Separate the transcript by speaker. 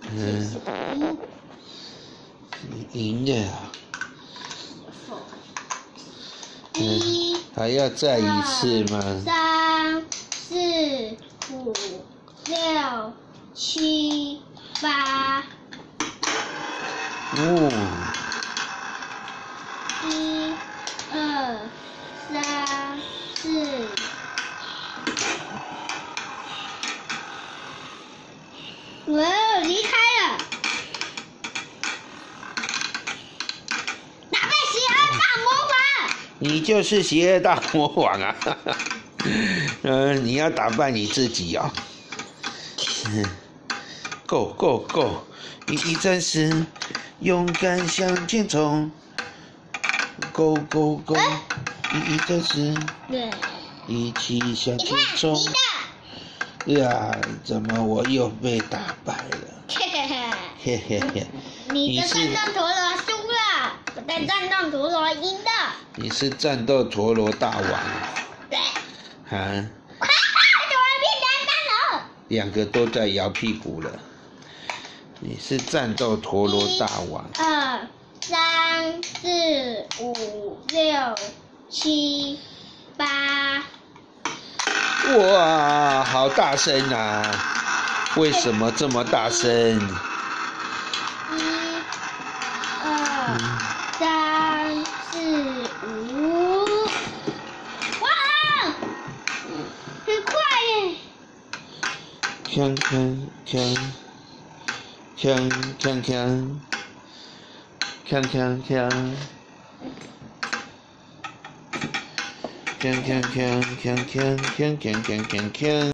Speaker 1: 赢了。还要再一次吗
Speaker 2: ？3、4、5、6、7、8。1、2、3、4。我离开了。打败邪恶大魔王。
Speaker 1: 你就是邪恶大魔王啊！你要打败你自己哦。Go！ 一战时，勇敢向前冲。Go！ 一战时，
Speaker 2: 对，
Speaker 1: 一起向前冲。
Speaker 2: 你的。
Speaker 1: 呀，怎么我又被打败了？嘿嘿嘿。
Speaker 2: 你的战斗陀螺输了，我的战斗陀螺赢的。
Speaker 1: 你是战斗陀螺大王。
Speaker 2: 对。
Speaker 1: 啊。
Speaker 2: 怎么变成3了
Speaker 1: ？2个都在摇屁股了。你是战斗陀螺大王。
Speaker 2: 1、2、3、4、5、6、7、8。
Speaker 1: 哇，好大声啊！为什么这么大声？1、
Speaker 2: 2、3、4、5。哇，很快耶！
Speaker 1: 锵！锵！